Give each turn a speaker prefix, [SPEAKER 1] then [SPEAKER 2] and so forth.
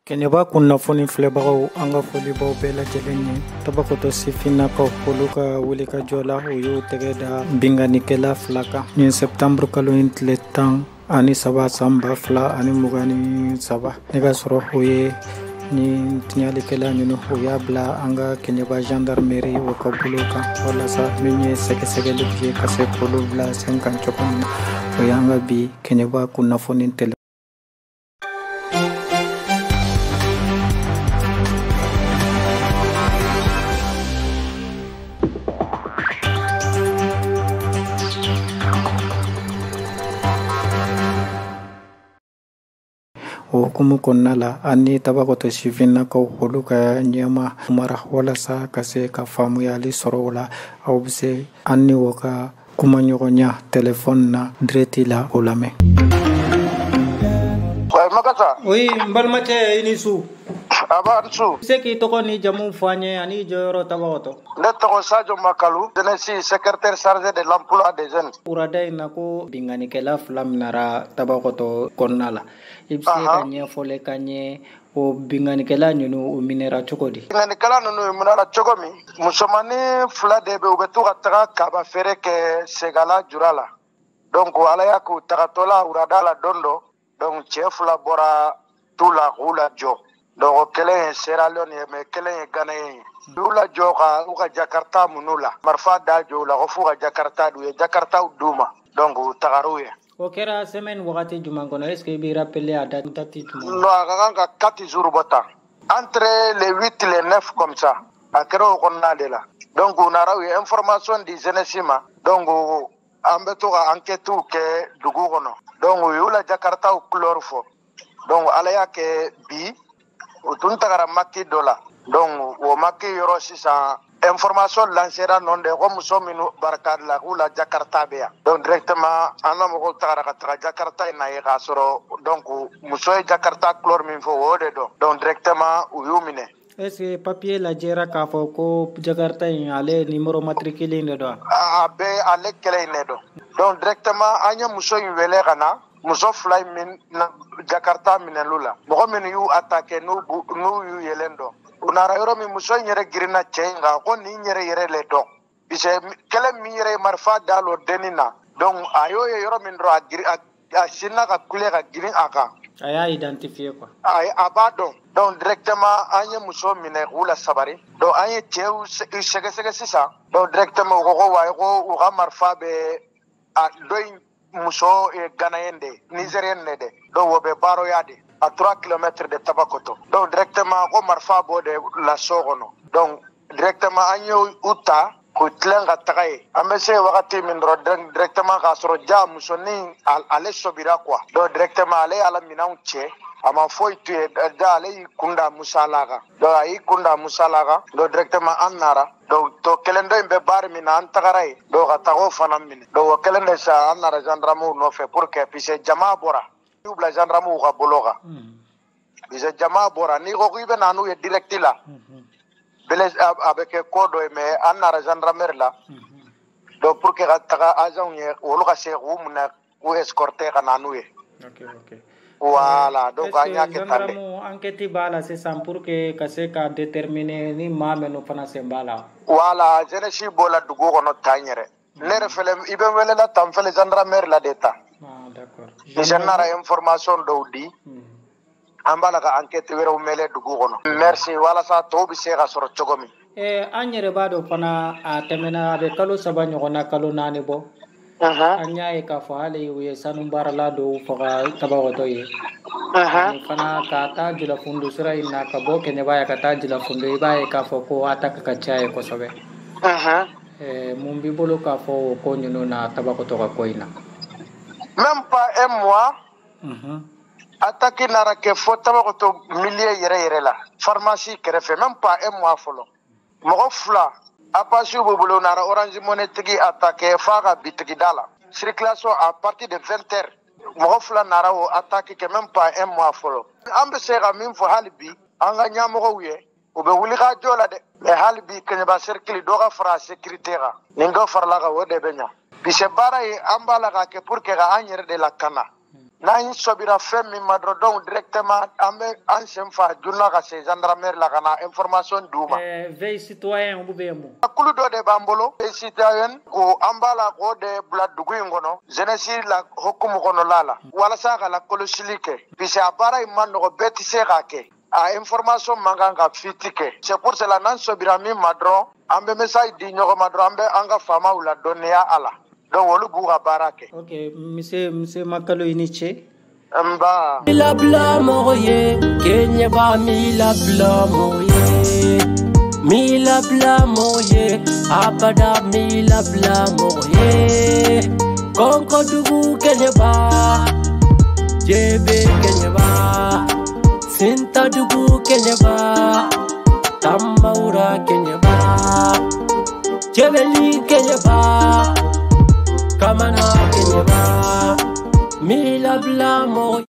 [SPEAKER 1] Kenyaba kunnafoni filɛbagaw an ka folibaw bɛɛ lajɛlen ye tabakoto sifinnakaw olu ka wuli ka jɔ la u y'u tɛgɛ da binganikɛla 2 kan ni septembre kalo in tile 13 san 2023 ne ka sɔrɔ o ye ni tiɲalikɛla ninnu o y'a bila an ka Kenyaba gendarmerie o ka bolo kan walasa min ye sɛgɛsɛgɛli ye ka se k'olu bila sen kan cogo min na o y'an ka bi Kenyaba kunnafoni tɛlɛ o hukumu kɔnɔna la ani tabakoto sifinnakaw olu ka ɲɛma mara walasa ka se ka faamuyali sɔrɔ o la aw bɛ se an ni o ka kumaɲɔgɔnya telefɔni na direct la o lamɛn.
[SPEAKER 2] Makasa.
[SPEAKER 1] Oui, n balimacɛ i ni su.
[SPEAKER 2] Aba su.
[SPEAKER 1] Se k'i tɔgɔ ni jamu fɔ an ye ani jɔyɔrɔ tabakoto.
[SPEAKER 2] Ne tɔgɔ Sadio Makalu, je suis secrétaire chargé de l'emploi des jeunes.
[SPEAKER 1] Urada in na ko binganikɛla 2 minara tabakoto kɔnɔna la. I bɛ se ka ɲɛfɔli k'an ye o binganikɛla ninnu u minɛra cogo di?
[SPEAKER 2] Binganikɛla ninnu minɛra cogo min? Musomanin 2 de bɛ u bɛ to ka taga kaba feere kɛ Segala jura la. Donc ala y'a k'u tagatɔla Urada la don dɔ. Donc cɛ 2 bɔra tu la k'u lajɔ. Donc o kelen ye Sierra Leone ye mais kelen ye Ghanéen ye. U lajɔ ka u ka Jakarta minnu la. Marifa da jɔ u la ko f'u ka Jakarta d'u ye. Jakartaw d'u ma. Donc u tagar'u ye.
[SPEAKER 1] O kɛra semaine wagati jumɛn kɔnɔ est-ce que i b'i rappeler a date jumɛn?
[SPEAKER 2] Non, a ka kan ka 4 jours bɔ tan. Entre le 8 et le 9 comme ça. A kɛra o kɔnɔna de la. Donc u nana u ye information di jeunesse ma. Donc an bɛ to ka enquête kɛ dugu kɔnɔ. Donc u y'u la Jakartaw couleur fɔ. Donc ala y'a kɛ bi u tun tagara maki dɔ la. Donc o maki yɔrɔ sisan information lancera non de ko muso minnu barikada la k'u la Jakarta bɛ yan. Donc directement an ka mɔgɔw tagara ka taga Jakarta in na ye k'a sɔrɔ donc muso ye Jakarta couleur min fɔ o de dɔn. Donc directement u y'u minɛ. Est-ce que papier lajɛra k'a fɔ ko Jakarta in ale numéro matricule de dɔn? A bɛɛ ale kɛlɛ in de dɔn. Donc directement an ye muso in wele ka na. Muso 2 min na Jakarta minɛlu la. Mɔgɔ minnu y'u attaqué n'u y'u yɛlɛn dɔn. U nana yɔrɔ min muso in yɛrɛ girinna cɛ in kan ko nin yɛrɛ le dɔn. Parce kɛlɛ min yɛrɛ ye marifa da l'o dennin na. Donc a y'o ye yɔrɔ min dɔrɔn a sinna ka kule ka girin a kan. A y'a identifié quoi. A b'a dɔn. Donc directement an ye muso minɛ k'u la sabari. Donc an ye cɛw sɛgɛsɛgɛ sisan. Donc directement u ko wa ko u ka marifa bɛ a dɔ in muso Ghanéen de Nigérien de donc o bɛ baroya de à 3 km de Tabakoto. Donc directement ko marifa bɔ de la so kɔnɔ. Donc directement an ye u ta k'u tilen ka taga ye. An bɛ se wagati min dɔrɔn directement k'a sɔrɔ ja musonin ale sobira quoi. Donc directement ale y'ala minɛnw cɛ. A ma foyi to ye da ale y'i kunda musala kan. Donc a y'i kunda musala kan. Donc directement an nara. Donc to kelen dɔ in bɛ baara min na an tagara ye. Donc ka taga o fana minɛ. Donc o kelen de sa an nara gendarmew nɔfɛ pour que puisque jama bɔra. Y'u bila gendarmew ka bolo kan. Puisque jama bɔra n'i ko k'i bɛ na n'u ye direct la. A bɛ kɛ ko dɔ ye mais an nara gendarmerie la. Donc pour que ka taga agent ye olu ka se k'u minɛ k'u escorter ka na n'u ye. Ok. Voilà, donc an y'a kɛ tan de. Enquête b'a la sisan pour que ka se ka déterminer ni maa minnu fana sen b'a la. Voilà, jeunesse bɔra dugu kɔnɔ tan yɛrɛ. Ne yɛrɛ fɛlɛ i bɛ welela tan fɛlɛ gendarmerie la de tan. Ah d'accord. Je nara information dɔw di. An b'a la ka enquête wɛrɛw mɛlɛ dugu kɔnɔ. Merci walasa tɔw bɛ se ka sɔrɔ cogo min. An yɛrɛ b'a dɔn fana a tɛmɛna a bɛ kalo 3 ɲɔgɔnna kalo 4 bɔ. An y'a ye k'a fɔ hali u ye sanu baarala dɔw faga Tabakɔtɔ ye. Ani fana ka taa Jilafundo sira in na ka bɔ Kenyaba ya ka taa Jilafundo i b'a ye k'a fɔ ko attaque ka ca ye kosɛbɛ. Mun b'i bolo k'a fɔ o ko ninnu na Tabakɔtɔ ka ko in na? Même pas un mois. Attaque nana kɛ fɔ Tabakɔtɔ milieu yɛrɛ la. Pharmacie kɛrɛfɛ même pas un mois fɔlɔ. Mɔgɔ 2 Apasiw b'u bolo nara Orange Money tigi attaqué f'a ka bitigi da la. Circulation à partir de 20 heures. Mɔgɔ 2 nara o attaque kɛ même pas un mois fɔlɔ. An bɛ se ka min fɔ hali bi an ka ɲɛmɔgɔw ye u bɛ wuli ka jɔ la dɛ. Mais hali bi Kenyaba cercle dɔ ka fara sécurité kan. Nin dɔ farala kan o de bɛ ɲa. Puisque baara ye an b'a la k'a kɛ pour que ka an yɛrɛ de lakana. n'an sobira fɛn min ma dɔrɔn donc directement an sen fa joona ka se gendarmerie la ka na information d'u ma.
[SPEAKER 1] Veille citoyen bu bɛ mun?
[SPEAKER 2] Kulu dɔ de b'an bolo veille citoyen ko an b'a la k'o de bila dugu in kɔnɔ jeunesse la hokumu kɔnɔla la walasa ka la kɔlɔsili kɛ puisque a baara in ma nɔgɔ bɛɛ tɛ se k'a kɛ a information man kan ka fiti kɛ c'est pour cela n'an sobira min ma dɔrɔn an bɛ message di ɲɔgɔn ma dɔrɔn an bɛ an ka faamaw la dɔnniya a la donc olu b'u ka baara kɛ.
[SPEAKER 1] Ok monsieur Makalo i ni ce.
[SPEAKER 2] Nba.
[SPEAKER 3] Mila bla moye Kenya ba mila bla moye Mila bla moye Abada mila bla moye Konko dugu Kenya ba Jebe Kenya ba Sinta dugu Kenya ba Tamaura Kenya ba Jebeli Kenya ba Kamana Kenya ba Mila bla moye